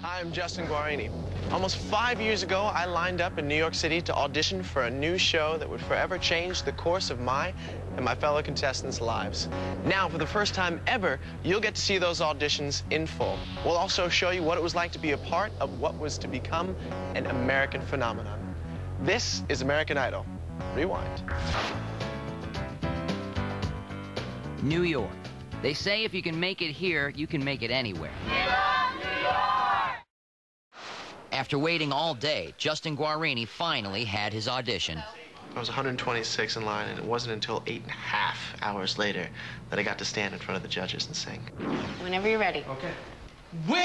I'm Justin Guarini. Almost 5 years ago, I lined up in New York City to audition for a new show that would forever change the course of my and my fellow contestants' lives. Now, for the first time ever, you'll get to see those auditions in full. We'll also show you what it was like to be a part of what was to become an American phenomenon. This is American Idol. Rewind. New York. They say if you can make it here, you can make it anywhere. After waiting all day, Justin Guarini finally had his audition. I was 126 in line, and it wasn't until 8.5 hours later that I got to stand in front of the judges and sing. Whenever you're ready. Okay. When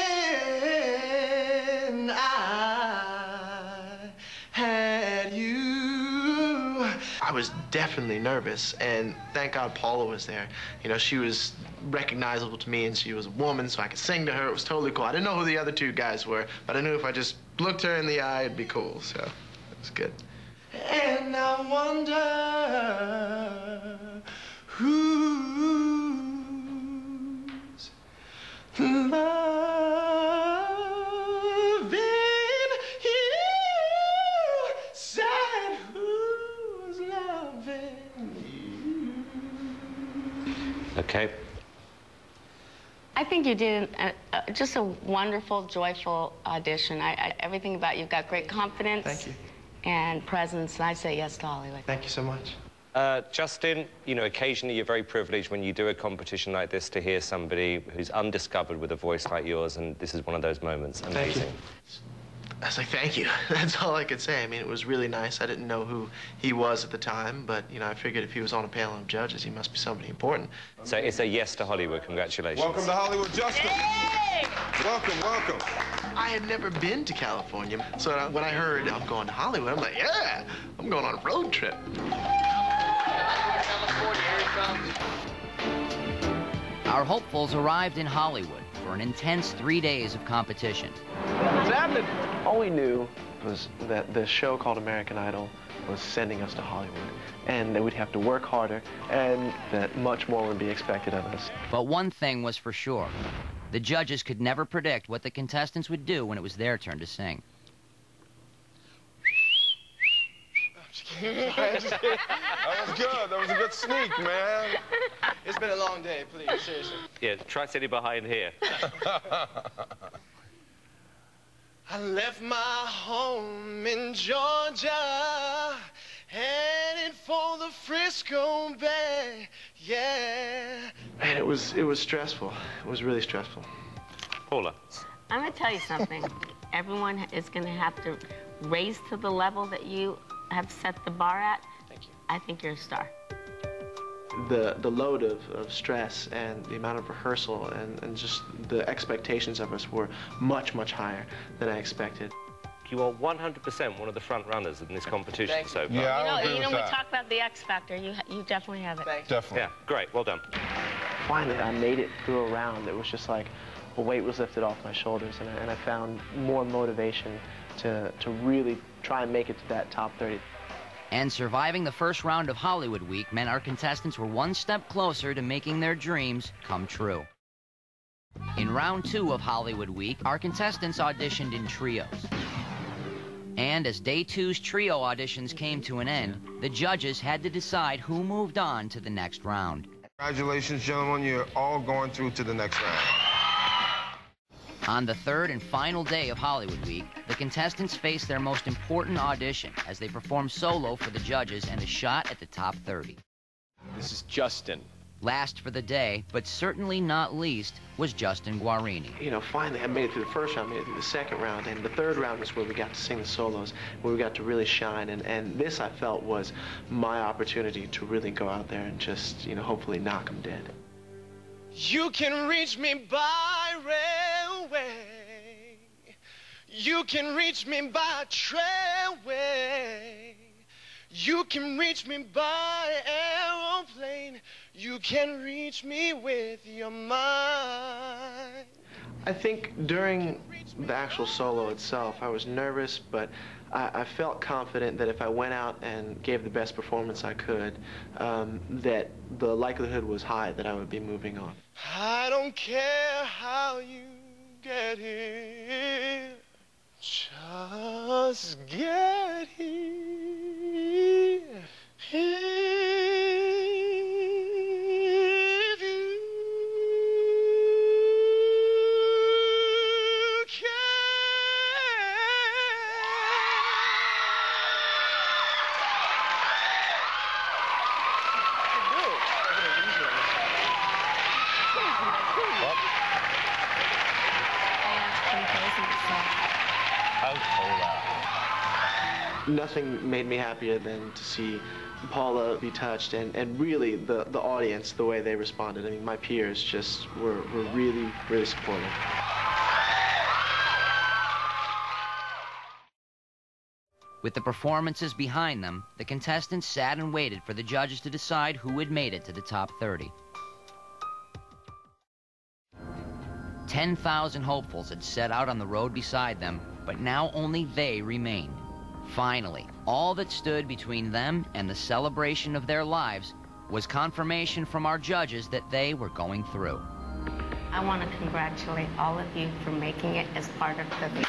I had you, I was definitely nervous, and thank God Paula was there. You know, she was recognizable to me, and she was a woman, so I could sing to her. It was totally cool. I didn't know who the other two guys were, but I knew if I just looked her in the eye, it'd be cool, so it was good. And I wonder who's loving you, said who's loving you. Okay. I think you did just a wonderful, joyful audition. Everything about you've got great confidence. Thank you. And presence. I say yes to Hollywood. Thank you so much. Justin, you know, occasionally you're very privileged when you do a competition like this to hear somebody who's undiscovered with a voice like yours, and this is one of those moments. Amazing. Thank you. I was like, thank you. That's all I could say. I mean, it was really nice. I didn't know who he was at the time, but, you know, I figured if he was on a panel of judges, he must be somebody important. So it's a yes to Hollywood. Congratulations. Welcome to Hollywood, Justin. Hey! Welcome, welcome. I had never been to California, so when I heard I'm going to Hollywood, I'm like, yeah, I'm going on a road trip. Our hopefuls arrived in Hollywood for an intense 3 days of competition. What's happening? All we knew was that the show called American Idol was sending us to Hollywood, and that we'd have to work harder, and that much more would be expected of us. But one thing was for sure. The judges could never predict what the contestants would do when it was their turn to sing. That was good. That was a good sneak, man. It's been a long day, please, seriously. Yeah, try sitting behind here. I left my home in Georgia, headed for the Frisco Bay, yeah. And it was stressful. It was really stressful. Paula. I'm going to tell you something. Everyone is going to have to raise to the level that you have set the bar at. Thank you. I think you're a star. The load of stress and the amount of rehearsal and just the expectations of us were much, much higher than I expected. You are 100% one of the front runners in this competition Thank you. so far. Yeah, You know, we talk about the X Factor. You definitely have it. Thank you. Definitely. Yeah, great, well done. Finally, I made it through a round. It was just like a weight was lifted off my shoulders, and I found more motivation to really try and make it to that top 30. And surviving the first round of Hollywood Week meant our contestants were one step closer to making their dreams come true. In round 2 of Hollywood Week, our contestants auditioned in trios. And as day 2's trio auditions came to an end, the judges had to decide who moved on to the next round. Congratulations, gentlemen. You're all going through to the next round. On the third and final day of Hollywood Week, the contestants faced their most important audition as they performed solo for the judges and a shot at the top 30. This is Justin. Last for the day, but certainly not least, was Justin Guarini. You know, finally, I made it through the first round, made it through the second round, and the third round was where we got to sing the solos, where we got to really shine, and this, I felt, was my opportunity to really go out there and just, you know, hopefully knock them dead. You can reach me by railway. You can reach me by trailway. You can reach me by aeroplane. You can reach me with your mind. I think during the actual solo itself, I was nervous, but I felt confident that if I went out and gave the best performance I could, that the likelihood was high that I would be moving on. I don't care how you get here. just get here. If you can. Nothing made me happier than to see Paula be touched, and really the audience, the way they responded. I mean, my peers just were really, really supportive. With the performances behind them, the contestants sat and waited for the judges to decide who had made it to the top 30. 10,000 hopefuls had set out on the road beside them, but now only they remained. Finally, all that stood between them and the celebration of their lives was confirmation from our judges that they were going through. I want to congratulate all of you for making it as part of the...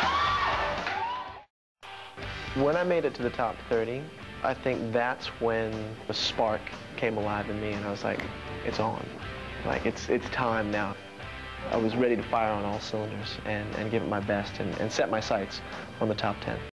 When I made it to the top 30, I think that's when the spark came alive in me, and I was like, it's on. Like, it's time now. I was ready to fire on all cylinders and give it my best and set my sights on the top 10.